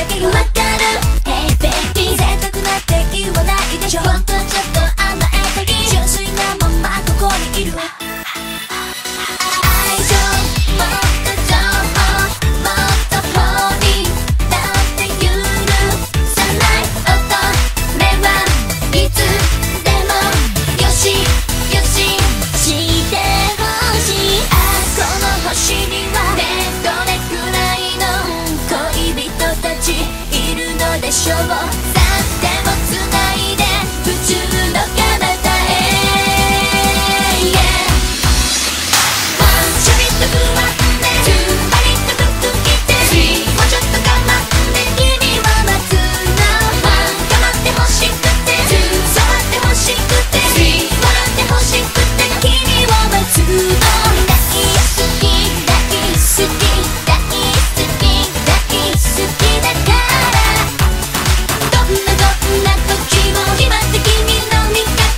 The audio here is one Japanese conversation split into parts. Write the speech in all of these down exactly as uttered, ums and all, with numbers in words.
けよ。わかる Hey baby 贅沢なって言わないでしょ。本当はちょっと甘えたい純粋なままここにいる。愛情もっと情報もっと法にだって許さない乙女はいつでもよしよししてほしい。あこの星にはねどれくらいの恋人たちいるのでしょう。さあでもつないで宇宙の彼方へ。ちょびっと不安でパリッと服着てもうちょっと我慢で君を待つの。構ってほしくて触ってほしくて笑ってほしくて君を待つの。大好き大好き大好き大好きだからどんなどんな時も決まって君の味方。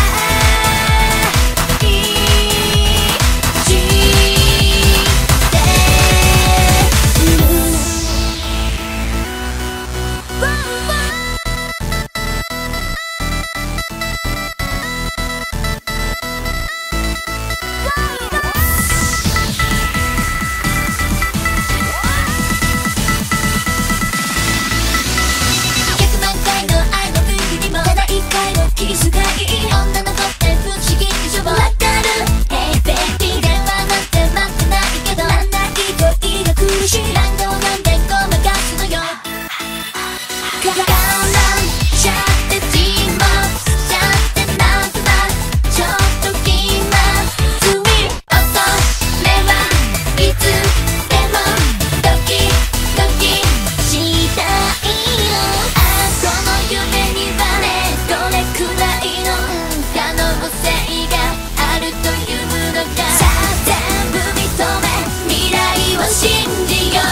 百万回の愛の海にもただ一回のキスがいい。女の子って不思議でしょ。わかる Hey baby 電話なんて待ってないけどなんだ恋が苦しい。ランドなんでごまかすのよ。我慢しちゃって自慢しちゃってなんとなちょっと気まずい。乙女はいつでもドキドキしたいの。あこの夢にはねどれくらいの可能性があるというのか。さあ全部認め未来を信じよう。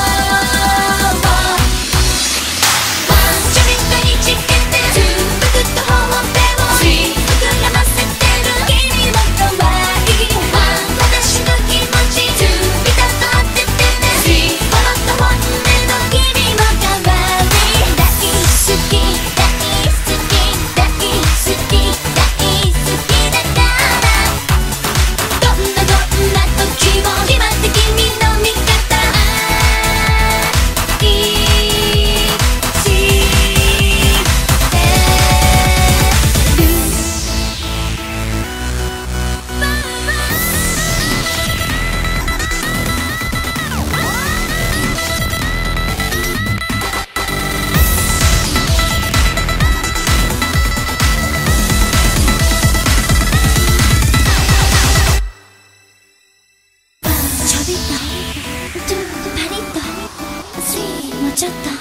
ちょびっとにちけて僕とほっぺを膨らませてる君も可愛い。私の気持ちピタッと当ててね。ほろっと本音の君も可愛い。大好き大好き大好き大好きだからどんなどんな時も決まって君の味方。愛してちょびっとパリッともうちょっと